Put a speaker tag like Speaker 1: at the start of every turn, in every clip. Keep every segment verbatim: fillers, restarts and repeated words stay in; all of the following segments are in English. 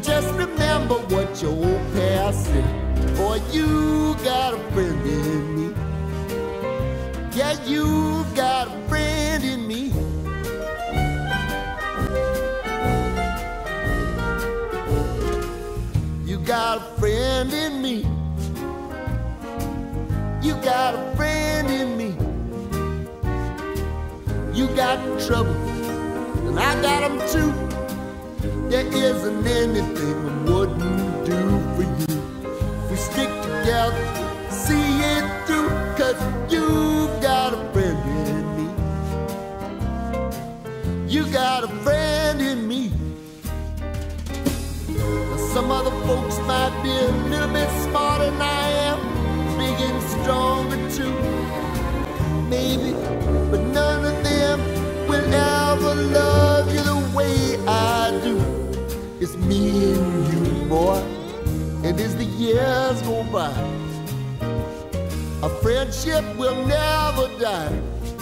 Speaker 1: just remember what your old past said. Boy, you got a friend in me. Yeah, you got a friend in me. You got a friend in me. You got a friend in me. You got trouble, and I got them too. There isn't anything I wouldn't do for you. We stick together, see it through, 'cause you've got a friend in me. You got a friend in me. Now, some other folks might be a little bit smarter than I am, big and stronger too, maybe, but none of them will ever love you the way I do. It's me and you, boy, and as the years go by, our friendship will never die.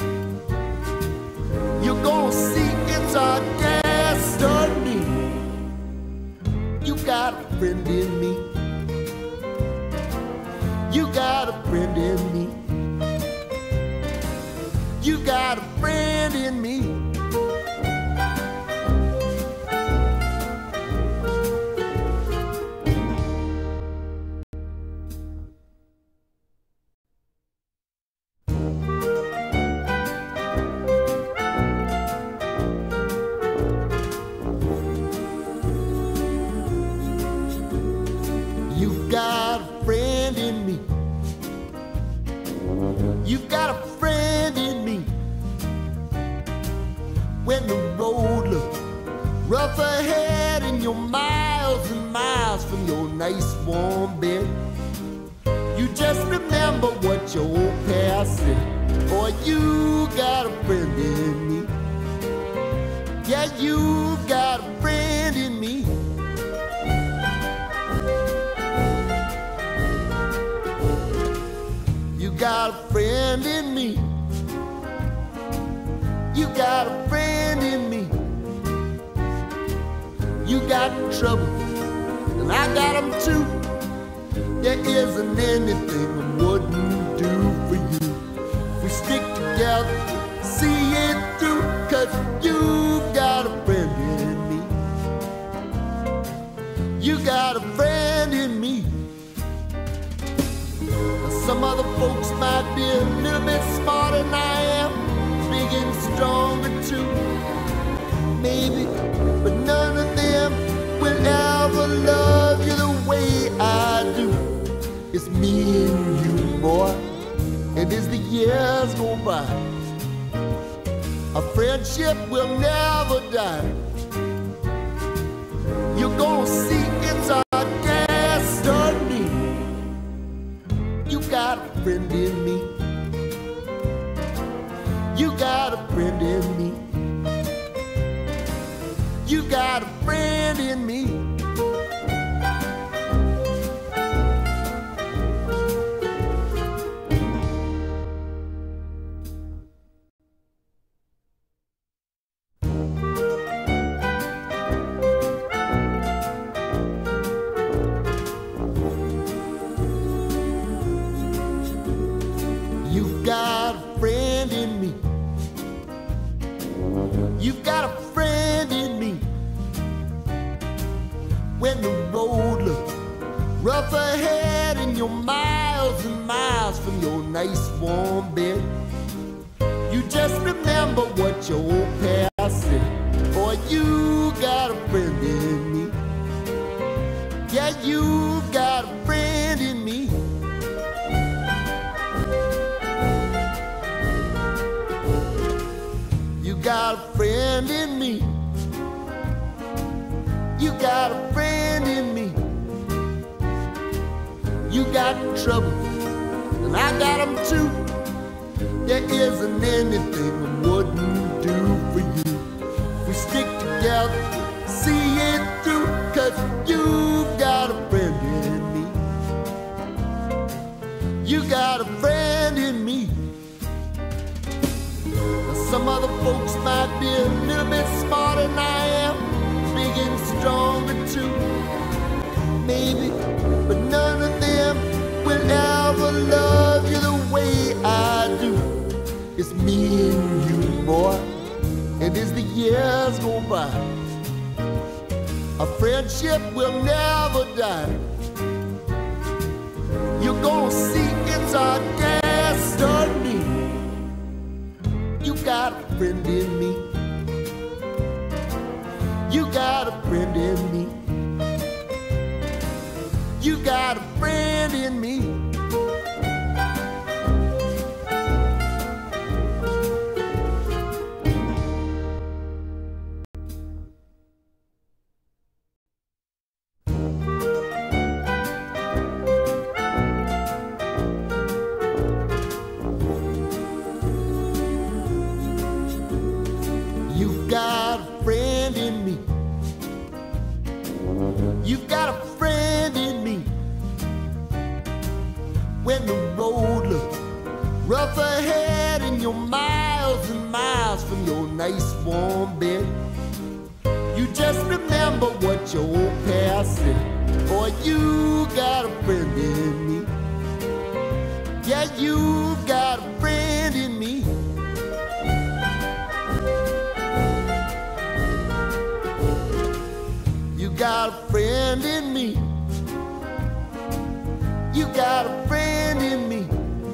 Speaker 1: You're gonna see it's our destiny. You got a friend in me. You got a friend in me. You got a friend in me. You've got a friend in me. You've got a friend in me. When the road looks rough ahead and you're miles and miles from your nice warm bed, you just remember what your old past said. Boy, you got a friend in me. Yeah, you've got a friend in me. You got a friend in me. You got a friend in me. You got trouble, and I got them too. There isn't anything I wouldn't do for you. We stick together, see it through, 'cause you've got a friend in me. You got a friend in me. Now, some other folks might be a little bit smarter than I am, big and stronger too, maybe, but none of them will ever love you the way I do. It's me and you, boy, and as the years go by, our friendship will never die. You're gonna see it's our destiny. You got a friend in me. You got a friend in me. You got a friend in me. You've got a friend in me. You've got a friend in me. When the road looks rough ahead and you're miles and miles from your nice warm bed, you just remember what your old past said. Boy, you got a friend in me. Yeah, you've got a friend in me. You got a friend in me. You got a friend in me. You got trouble, and I got them too. There isn't anything I wouldn't do for you. We stick together, see it through, 'cause you've got a friend in me. You got a friend in me. Now, some other folks might be a little bit smarter than I am, big and stronger too, maybe, but none of them will ever love you the way I do. It's me and you, boy, and as the years go by, our friendship will never die. You're gonna see it's our destiny. You got a friend in me. You got a friend in me. You got a friend in me. You've got a friend in me. You've got a friend in me. When the road looks rough ahead and you're miles and miles from your nice warm bed, you just remember what your old past said. Boy, you got a friend in me. Yeah, you've got a friend in me. You got a friend in me. You got a friend in me.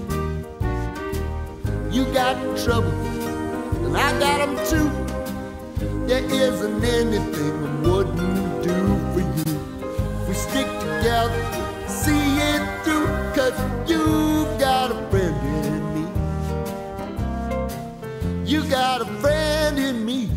Speaker 1: You got trouble, and I got them too. There isn't anything I wouldn't do for you. If we stick together, see it through, 'cause you've got a friend in me. You got a friend in me.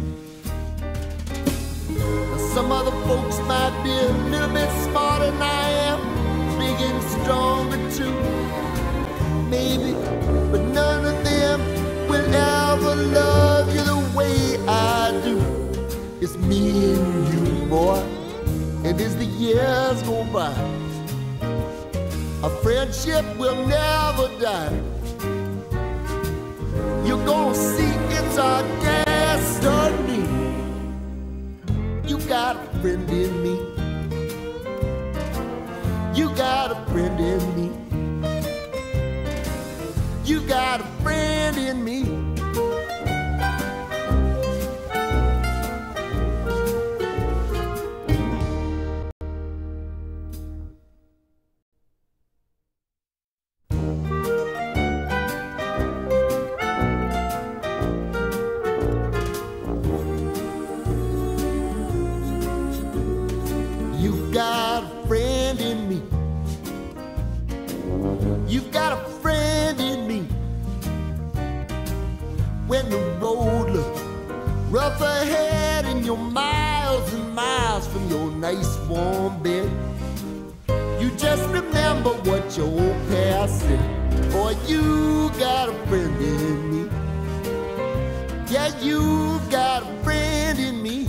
Speaker 1: Some other folks might be a little bit smarter than I am, big and stronger too, maybe, but none of them will ever love you the way I do. It's me and you, boy, and as the years go by, our friendship will never die. You're gonna see it's our destiny. You got a friend in me. You got a friend in me. You got a friend in me. You've got a friend in me. You've got a friend in me. When the road looks rough ahead and you're miles and miles from your nice warm bed, you just remember what your old past said. Boy, you got a friend in me. Yeah, you've got a friend in me.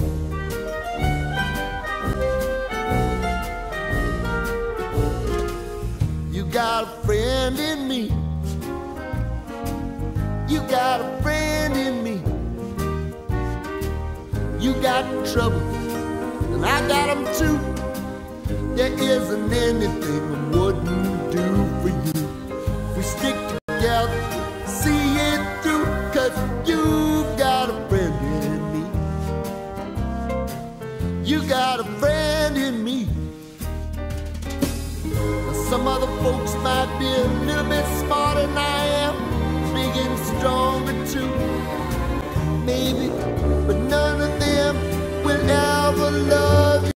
Speaker 1: You got a friend in me. You got a friend in me. You got trouble, and I got them too. There isn't anything I wouldn't do for you. If we stick together, see it through, 'cause you've got a friend in me. You got a friend in me. Some other folks might be a little bit smarter than I am, big and stronger too, maybe, but